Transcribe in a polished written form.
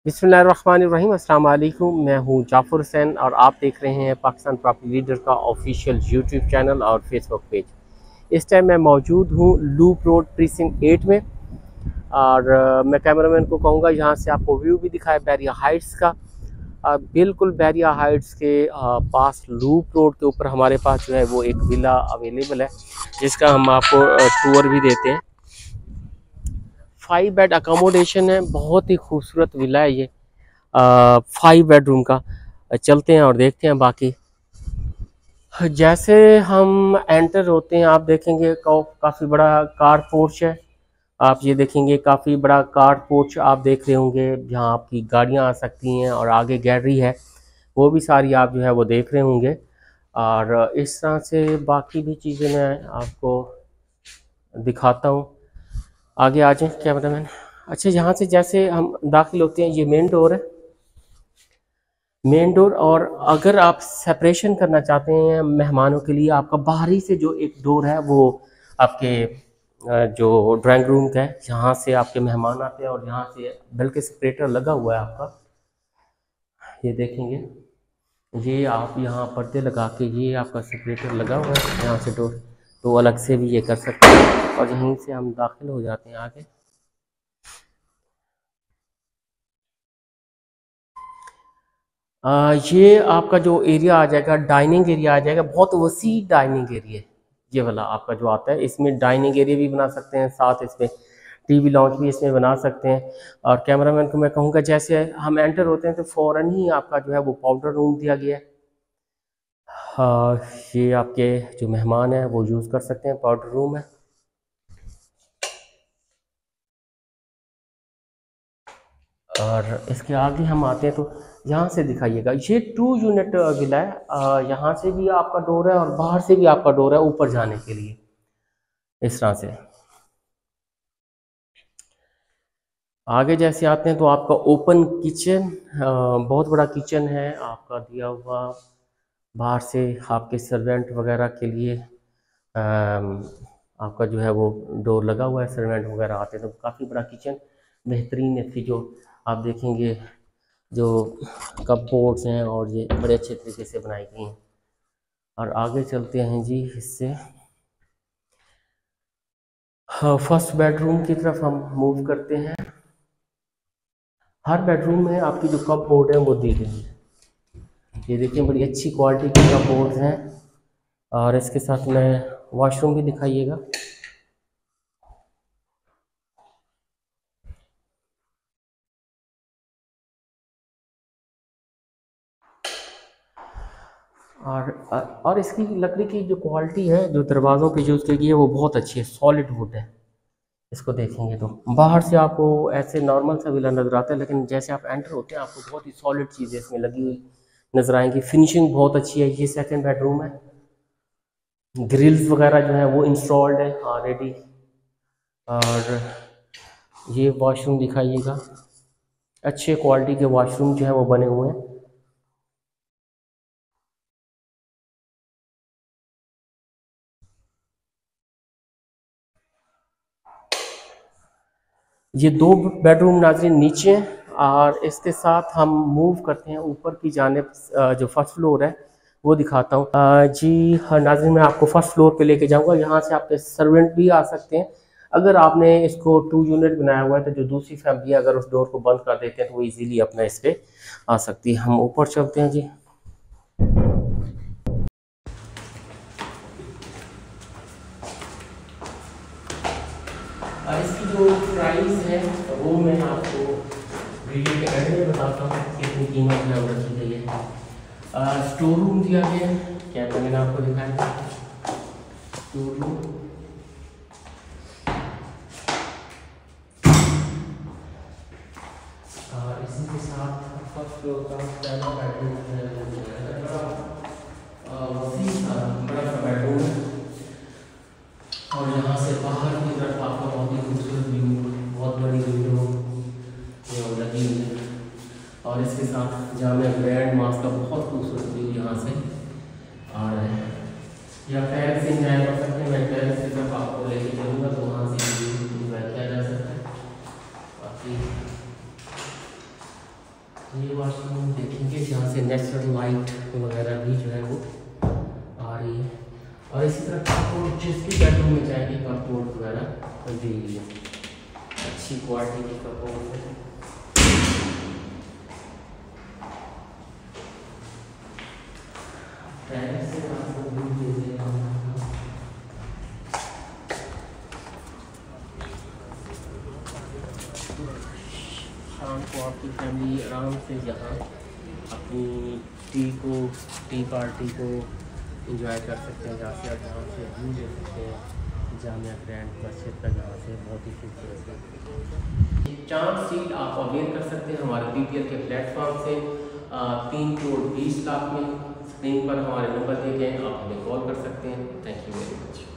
बिस्मिल्लाहिर्रहमानिर्रहीम। अस्सलाम वालेकुम। मैं हूं जाफ़र हुसैन और आप देख रहे हैं पाकिस्तान प्रॉपर्टी लीडर का ऑफिशियल यूट्यूब चैनल और फेसबुक पेज। इस टाइम मैं मौजूद हूं लूप रोड प्रीसिंक्ट 8 में और मैं कैमरामैन को कहूँगा यहाँ से आपको व्यू भी दिखाए बैरिया हाइट्स का। बिल्कुल बैरिया हाइट्स के पास लूप रोड के ऊपर हमारे पास जो है वो एक विला अवेलेबल है जिसका हम आपको टूर भी देते हैं। 5 बेड अकोमोडेशन है, बहुत ही खूबसूरत विला है ये। 5 बेडरूम का। चलते हैं और देखते हैं बाकी। जैसे हम एंटर होते हैं आप देखेंगे काफ़ी बड़ा कार पोर्च है। आप ये देखेंगे काफ़ी बड़ा कार पोर्च आप देख रहे होंगे जहाँ आपकी गाड़ियाँ आ सकती हैं और आगे गैलरी है, वो भी सारी आप जो है वो देख रहे होंगे। और इस तरह से बाकी भी चीज़ें मैं आपको दिखाता हूँ। आगे आ जाए कैमरामैन। अच्छा, यहाँ से जैसे हम दाखिल होते हैं ये मेन डोर है, मेन डोर। और अगर आप सेपरेशन करना चाहते हैं मेहमानों के लिए, आपका बाहरी से जो एक डोर है वो आपके जो ड्राइंग रूम का है, यहाँ से आपके मेहमान आते हैं और यहाँ से बल्कि सेपरेटर लगा हुआ है आपका, ये देखेंगे। ये आप यहाँ पर्दे लगा के ये आपका सेपरेटर लगा हुआ है यहाँ से डोर, तो अलग से भी ये कर सकते हैं। और यहीं से हम दाखिल हो जाते हैं आगे। ये आपका जो एरिया आ जाएगा डाइनिंग एरिया आ जाएगा, बहुत वसी डाइनिंग एरिया ये वाला आपका जो आता है। इसमें डाइनिंग एरिया भी बना सकते हैं, साथ इसमें टीवी लॉन्च भी इसमें बना सकते हैं। और कैमरामैन को मैं कहूँगा जैसे हम एंटर होते हैं तो फ़ौरन ही आपका जो है वो पाउडर रूम दिया गया है। ये आपके जो मेहमान हैं वो यूज़ कर सकते हैं, पाउडर रूम है। और इसके आगे हम आते हैं तो यहाँ से दिखाइएगा, ये 2 यूनिट विला है। यहाँ से भी आपका डोर है और बाहर से भी आपका डोर है ऊपर जाने के लिए, इस तरह से। आगे जैसे आते हैं तो आपका ओपन किचन, बहुत बड़ा किचन है आपका दिया हुआ। बाहर से आपके सर्वेंट वगैरह के लिए आपका जो है वो डोर लगा हुआ है, सर्वेंट वगैरह आते हैं तो काफ़ी बड़ा किचन बेहतरीन है। इसकी जो आप देखेंगे जो कपबोर्ड्स हैं और ये बड़े अच्छे तरीके से बनाई गई हैं। और आगे चलते हैं जी इससे। हाँ, फर्स्ट बेडरूम की तरफ हम मूव करते हैं। हर बेडरूम में आपकी जो कपबोर्ड है वो दी गई है, ये देखिए बड़ी अच्छी क्वालिटी के कपबोर्ड्स हैं। और इसके साथ में वॉशरूम भी दिखाइएगा। और इसकी लकड़ी की जो क्वालिटी है जो दरवाज़ों पे यूज़ की गई है वो बहुत अच्छी है, सॉलिड वुड है। इसको देखेंगे तो बाहर से आपको ऐसे नॉर्मल सा विला नज़र आता है, लेकिन जैसे आप एंटर होते हैं आपको बहुत ही सॉलिड चीज़ें इसमें लगी हुई नज़र आएंगी। फिनिशिंग बहुत अच्छी है। ये सेकंड बेडरूम है, ग्रिल्स वगैरह जो है वो इंस्टॉल्ड है ऑलरेडी। और ये वॉशरूम दिखाइएगा, अच्छे क्वालिटी के वॉशरूम जो है वो बने हुए हैं। ये 2 बेडरूम नाज़रीन नीचे हैं। और इसके साथ हम मूव करते हैं ऊपर की जानिब। जो फर्स्ट फ्लोर है वो दिखाता हूँ। जी हाँ नाज़रीन, मैं आपको फर्स्ट फ्लोर पे लेके जाऊँगा। यहाँ से आपके सर्वेंट भी आ सकते हैं। अगर आपने इसको 2 यूनिट बनाया हुआ है तो जो दूसरी फैमिली अगर उस डोर को बंद कर देते हैं तो वो इजीली अपना इस पे आ सकती है। हम ऊपर चलते हैं जी। इसकी जो प्राइस है वो मैं आपको वीडियो के एंड में बताता हूँ कितनी कीमत में रखी गई है। स्टोर रूम दिया गया है, क्या मैंने आपको दिखाया स्टोर रूम। इसी के साथ फर्स्ट फ्लोर का पहला बेडरूम है, बड़ा सा बेडरूम है। और यहाँ से बाहर की तरफ आपको बहुत ही खूबसूरत व्यू, बहुत बड़ी विंडो ये लगी हुई है। और इसके साथ जामिया ग्रैंड मास्क का बहुत खूबसूरत व्यू यहाँ से आ रहा है। या पैर से इंजॉय कर सकते हैं, मैं पैर से तरफ आपको लेके चलूँगा तो वहाँ से व्यू इंजॉय किया जा सकता है। बाकी ये वॉशरूम देखेंगे जहाँ से नेचुरल लाइट वगैरह भी जो है वो आ रही है। और इसी तरह कपबोर्ड, जिसकी बेडरूम में जाएंगे कपबोर्ड वगैरह भी अच्छी क्वालिटी की कपबोर्ड है। से आपको व्यू दे देगा। शाम को आपकी फैमिली आराम से यहाँ अपनी टी पार्टी को एंजॉय कर सकते हैं, जहाँ से आप यहाँ से व्यू ले सकते हैं जामिया ग्रैंड मस्जिद का, जहाँ से बहुत ही खूबसूरत है। 4 सीट आप अवेल कर सकते हैं हमारे PPL के प्लेटफॉर्म से 3 करोड़ 20 लाख में। स्क्रीन पर हमारे नंबर दिए गए हैं, आप हमें कॉल कर सकते हैं। Thank you very much.